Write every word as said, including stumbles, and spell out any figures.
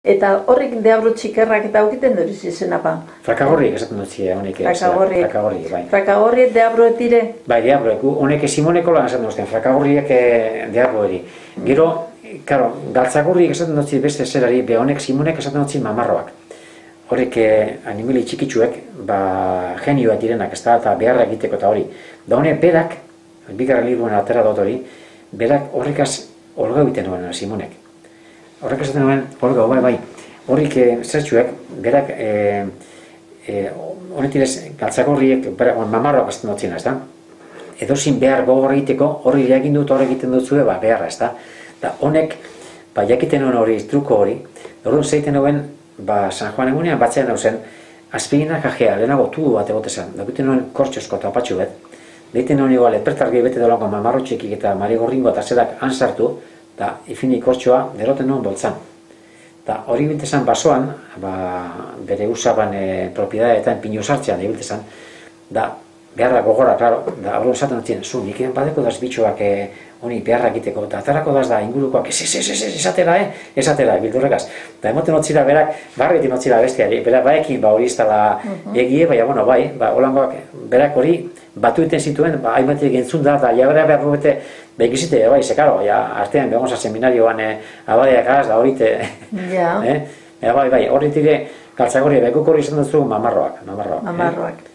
Eta horrek deabro txikerrak eta aukiten duriz izena pa? Frakagorriek esaten dut zire, honek. Frakagorriek. Frakagorriek, bai. Frakagorriek deabro etire? Bai, deabroek, honek simoneko lan esaten duzten, frakagorriek deabro eri. Gero, karo, galtzagorriek esaten dut beste zerari, be honek simonek esaten dut mamarroak. Horrek animali txikitsuek, ba, genioak direnak, ez da, eta beharra egiteko eta hori. Da honek berak, bigarren libuan atera dut hori, berak horrekaz olga egiten nuen simonek. Horrek esaten nuen, olga, bai, bai, horrik zertxuek, berak, honetik ez, galtzagorriek, mamarroak esaten dut zina, ez da? Edozin behar gogor egiteko, horri egin dut, horrek egiten dut zue, ba, beharra, ez da? Da honek, ba, jakiten nuen hori, truko hori, hori zeiten nuen, ba, San Juan egunean batzean dauzen, azpiginak ajea, lehenago tubu bat egote zen, da guten nuen kortxosko eta apatxu bet, deiten nuen igual, epertargi bete dolango mamarro txekik eta marigorringo eta zerak ansartu, eta ifini kortxoa deroten nuen boltzan. Eta hori biltezan basoan, ba, bere usaban e, propiedadeetan pinu sartzean biltezan, da beharra gogora, klaro, da hori esaten dut ziren, zu, nik badeko daz bitxoak e, honi beharra egiteko, eta atarako daz da ingurukoak, ez, ez, ez, ez, esatera, eh? Esatera, bildurrekaz. Eta emoten otzira berak, barretin otzira bestiari, berak baekin ba hori iztala egie, baina, bueno, bai, ba, holangoak, berak hori batu iten zituen, ba, haimatik entzun da, eta jabera behar bete, ba, ikizite, bai, zekaro, ja, artean begonza seminarioan e, abadeak az, da horite, ja. eh? Bai, bai, horretire, galtzagorri, bekuk hori izan dut mamarroak, mamarroak. Mamarroak. Eh?